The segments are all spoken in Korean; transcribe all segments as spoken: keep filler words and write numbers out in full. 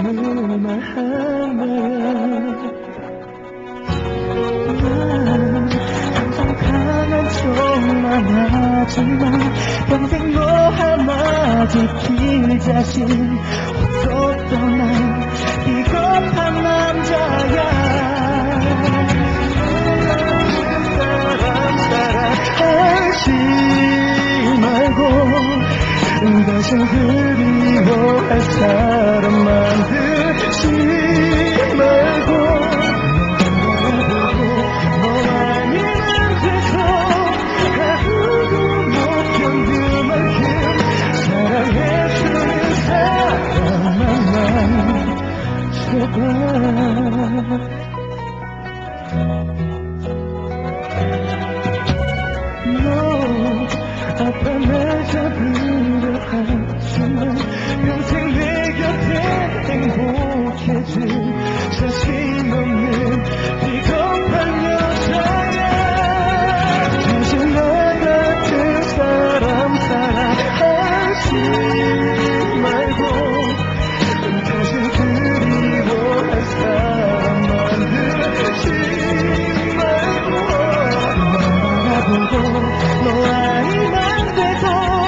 말하면 난 항상 강한 척만 하지만 평생 너 하나 지킬 자신 없었던 난 비겁한 남자야. 사람 사랑하지 말고 다시 그리워할 사람 만들지 말고 너 아니는데도 하루도 못 견딜 만큼 사랑해주는 사람만 제발. 너 아파 날 잡으려 하지만 평생 내 곁에 행복해질 자신 없는 비겁한 여자야. 다시 나 같은 사람 사랑하지 말고 다시 그리워할 사람 만들지 말고 나보고 너 아니면 돼도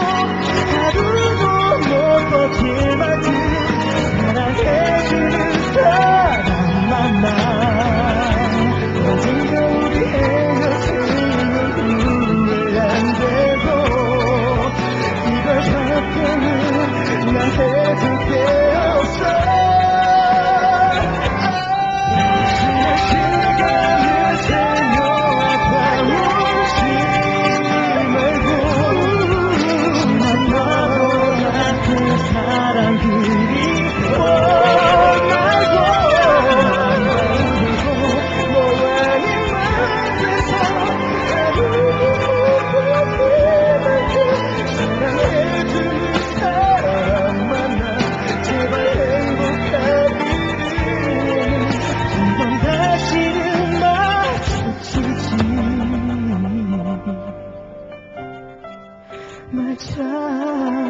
하루도 못 버틸 만큼 사랑해주는 사람만 나. 언젠가 우리 헤어지는 후회 안 되고 이걸 바꾸는 나 해줄 게 없어. 지난 시간을 새겨봐 울지 사랑 그리워 말고 너 아닌 맘에서 사랑해주는 사람 만나. 제발 행복하기를 한번 다시는 마주치지 말자.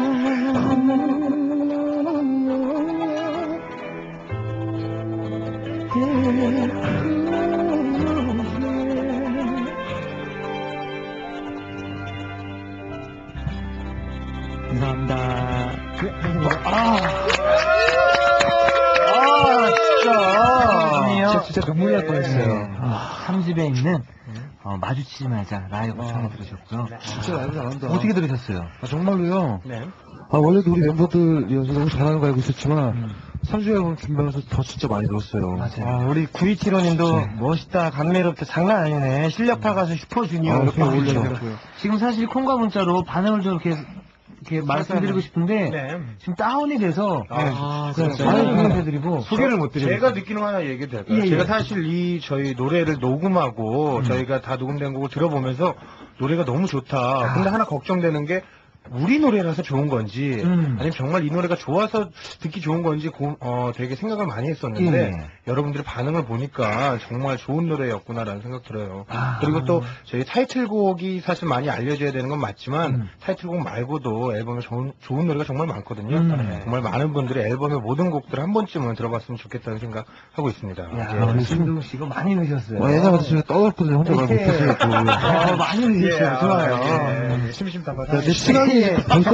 감사합니다. 아, 아, 진짜. 진짜 눈물 날 뻔했어요. 삼 집에 있는 어, 마주치지 말자 라이브 청해 들으셨고요. 진짜 라이브 잘한다. 어떻게 들으셨어요? 아, 정말로요? 네. 아, 원래도 우리 멤버들이어서 너무 잘하는 거 알고 있었지만, 음. 삼 주 앨범 준비하면서 더 진짜 많이 들었어요. 맞아요. 아, 우리 구이칠호님도 네. 멋있다, 감미롭다, 장난 아니네. 실력파 가수 슈퍼주니어 아, 이렇게 그렇죠. 올려주셨고요. 지금 사실 콩과 문자로 반응을 좀 이렇게 이렇게 말씀드리고 싶은데 네. 지금 다운이 돼서 아, 그래서 그렇죠. 많이 해드리고 소개를 못 드려요. 제가 느끼는 거 하나 얘기해도 될까요? 예, 예. 제가 사실 이 저희 노래를 녹음하고 저희가 다 녹음된 곡을 들어보면서 노래가 너무 좋다. 근데 하나 걱정되는 게 우리 노래라서 좋은 건지 음. 아니면 정말 이 노래가 좋아서 듣기 좋은 건지 고, 어, 되게 생각을 많이 했었는데 예. 여러분들의 반응을 보니까 정말 좋은 노래였구나라는 생각 들어요. 아. 그리고 또 저희 타이틀곡이 사실 많이 알려져야 되는 건 맞지만 음. 타이틀곡 말고도 앨범에 좋은, 좋은 노래가 정말 많거든요. 음. 정말 많은 분들이 앨범의 모든 곡들을 한 번쯤은 들어봤으면 좋겠다는 생각하고 있습니다. 야, 예. 우리 신동 씨가 많이 넣으셨어요. 와, 옛날부터 제가 떠들었거든요. 혼자 말 예. 못해서. 또. 아, 많이 넣으셨어요. 좋아요. 예, 예. 심심답하다. 네, 시간이 벌써,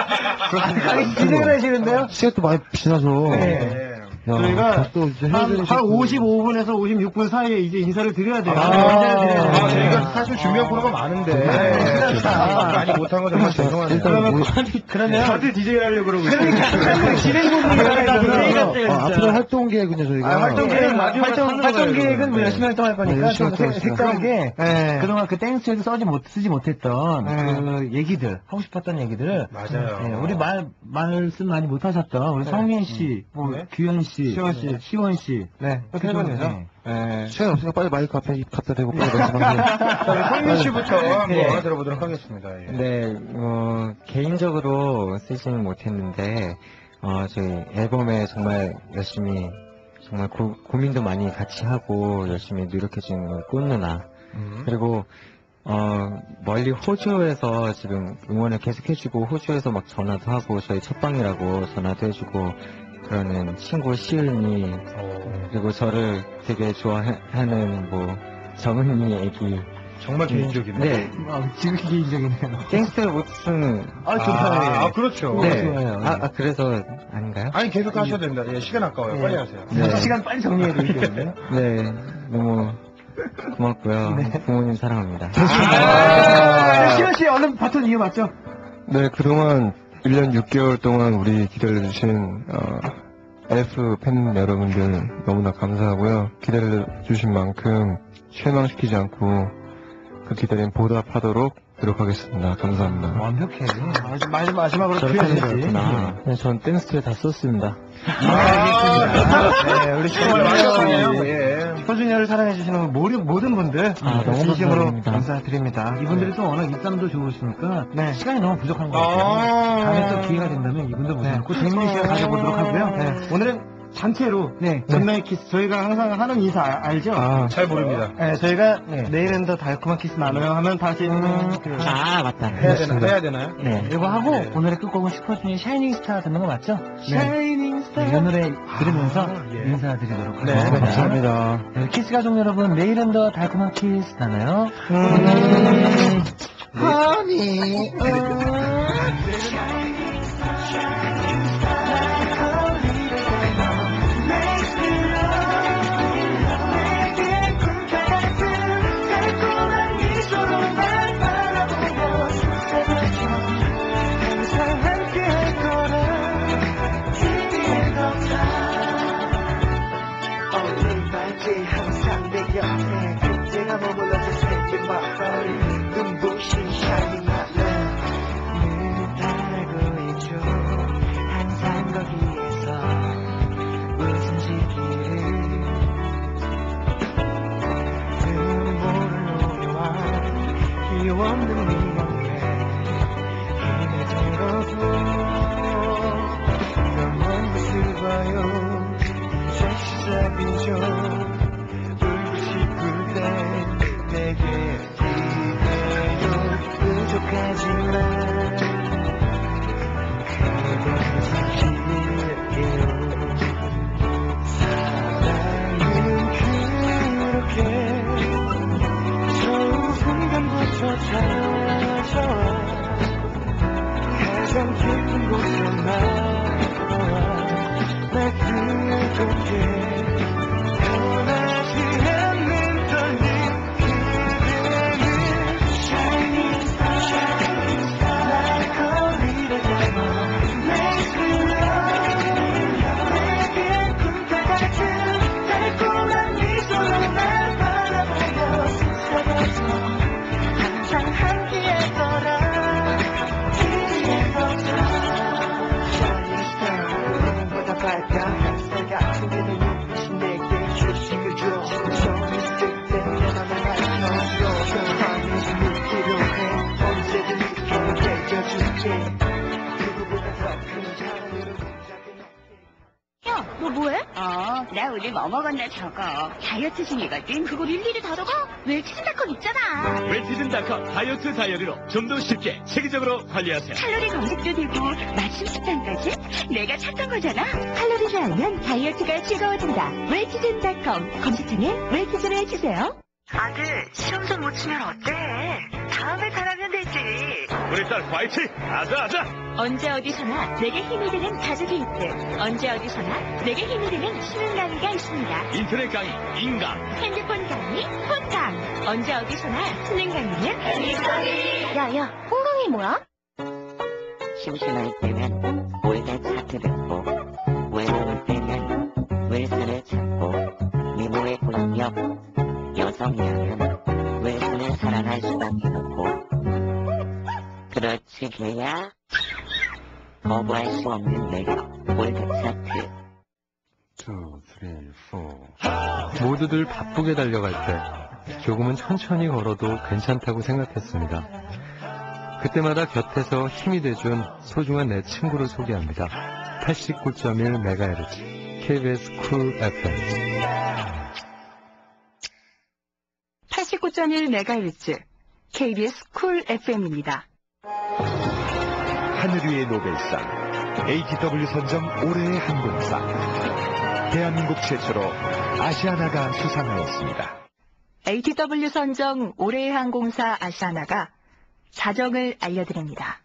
아니, 진행을 하시는데요? 시간이 또 많이 지나서. 네. 야, 저희가 또 이제 한, 헤어지는 한 시간- 오십오 분에서 오십육 분 사이에 이제 인사를 드려야 돼요. 아, 인사를 드려야 아, 돼요. 저희가 사실 준비한 코너가 많은데 네. 아, 많이 못한 거 정말 죄송하네요. 일단 그러면 뭐- 그러면 다들 디제이 하려고 그러고 있어요. 그러니까 진행 부분이 아, 앞으로 활동 계획은요, 저희가. 아, 활동 계획, 활동, 마지막 활동, 하는 활동 거예요, 계획은 뭐 그러면. 열심히 활동할 네, 거니까 열심히 좀 색- 활동하겠습니다. 색다르게 네. 그동안 그 땡스에도 써지 못, 쓰지 못했던 네. 그 얘기들, 하고 싶었던 얘기들을 맞아요. 네, 우리 말, 말씀 많이 못하셨던 우리 성민 씨, 뭐 네. 규현 씨, 시원 씨. 시원 씨. 네, 이렇게 세 좀, 번이죠. 네. 네. 시간 없으니까 빨리 마이크 앞에 입 갖다 대고 빨리 말씀하세요. 성민 씨부터 한번 네. 들어보도록 하겠습니다. 예. 네, 어, 개인적으로 쓰지는 못했는데, 어, 저희 앨범에 정말 열심히, 정말 고, 고민도 많이 같이 하고, 열심히 노력해준 꽃 누나. 음. 그리고, 어, 멀리 호주에서 지금 응원을 계속 해주고, 호주에서 막 전화도 하고, 저희 첫방이라고 전화도 해주고, 그러는 친구 시은이, 그리고 저를 되게 좋아하는 뭐 정은이 애기. 정말 개인적이네. 네, 어, 지극히 개인적이네요. 갱스터 모츠는 아, 좋다. 아, 그렇죠. 네. 좋아요. 아, 아, 그래서 아닌가요? 아니, 계속 하셔도 됩니다. 예, 시간 아까워요. 빨리 하세요. 네. 시간 빨리 정리해야 되기 때문에. 네, 너무 고맙고요. 부모님 사랑합니다. 아, 시원 씨 얼른 바톤 이어맞죠? 네, 그동안 일 년 육 개월 동안 우리 기다려주신 어, 엘프 팬 여러분들 너무나 감사하고요. 기다려주신 만큼 실망시키지 않고 그 기다림 보답하도록 노력하겠습니다. 감사합니다. 완벽해. 마지- 마지- 마지막으로 저렇게 하는 표현해야지. 거였구나. 네, 전 땡스트에 다 썼습니다. 네, 우리 정말 완벽하네요. 시원이 예. 슈퍼주니어를 사랑해주시는 모든, 모든 분들 아, 너무 진심으로 감사합니다. 감사드립니다. 이분들이 또 워낙 입담도 좋으시니까 네. 시간이 너무 부족한 것 같아요. 아. 다음에 또 기회가 된다면 이분들 모셔놓고 재밌는 시간 가져보도록 하고요. 네, 오늘은 단체로 네. 전나의 키스 저희가 항상 하는 인사 알- 알죠? 아, 잘 모릅니다. 네, 저희가 네. 내일은 더 달콤한 키스 나눠요 하면 다시 음, 그, 아, 맞다. 해야 되나, 해야 되나요? 네. 이거 하고 네. 오늘의 끝곡은 슈퍼주니어 샤이닝 스타 듣는 거 맞죠? 샤이닝 스타. 네, 이 노래 들으면서 아, 예. 인사드리도록 네, 하겠습니다. 감사합니다. 네, 키스 가족 여러분, 내일은 더 달콤한 키스 나나요? 음. 하니, 항상 내 곁에 그때가 머물러서 생긴 마음이 눈부신 shining light 늘 알고 있죠 항상 거기에서 웃음짓기를 눈물을 놓여와 귀여웠는 미움에 힘이 들어도 넌 먼저 봐요 이제 시작이죠 내게 기대요 부족하지만 그대를 지킬게요 사랑은 그렇게 처음 순간부터 찾아와 가장 깊은 곳에 나와 날 뜨겁게 야, 너 뭐해? 어, 나 오늘 뭐 먹었나 적어. 다이어트 중이거든. 그걸 일일이 다 적어? 웰치즈닷컴 있잖아. 웰치즌닷컴 다이어트 다이어리로 좀 더 쉽게 체계적으로 관리하세요. 칼로리 검색도 되고 맞춤 식단까지 내가 찾던 거잖아. 칼로리를 알면 다이어트가 즐거워진다. 웰치즈닷컴 검색창에 웰치즈를 해주세요. 아들, 시험도 못 치면 어때? 다음에 잘하면 되지. 우리 딸 화이팅! 아자 아자! 언제 어디서나 내게 힘이 되는 가족이 있듯 언제 어디서나 내게 힘이 되는 수능 강의가 있습니다. 인터넷 강의 인강, 핸드폰 강의 폰강 언제 어디서나 수능 강의는 일강의. 야야, 폰강이 뭐야? 심심할 때면 올드 차트 듣고 외로울 때면 윌슨을 찾고 미모의 공격 여성이라면 윌슨을 사랑할 수밖에 없고 그렇지 걔야 거부할 수 없는 매력 올드 차트 모두들 바쁘게 달려갈 때 조금은 천천히 걸어도 괜찮다고 생각했습니다. 그때마다 곁에서 힘이 돼준 소중한 내 친구를 소개합니다. 팔십구 점 일 메가헤르츠 케이비에스 쿨 에프엠 팔십구 점 일 메가헤르츠 케이비에스 쿨 에프엠입니다. 하늘 위의 노벨상 에이티더블유 선정 올해의 항공사. 대한민국 최초로 아시아나가 수상하였습니다. 에이티더블유 선정 올해의 항공사 아시아나가 사정을 알려드립니다.